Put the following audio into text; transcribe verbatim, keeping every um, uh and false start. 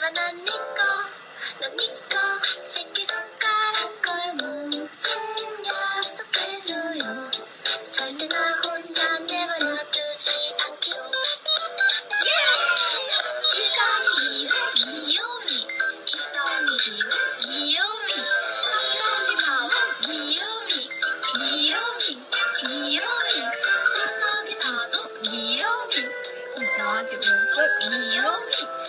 하지만 난 네 거, 넌 네 거. 새끼손가락 걸문 약속해줘요. 절대 나 혼자 내버려두지 않기로. 일상이 귀요미, 일상이 귀요미, 한번이 나와 귀요미, 귀요미, 귀요미, 생각이 나도 귀요미, 나한테 웃어 귀요미.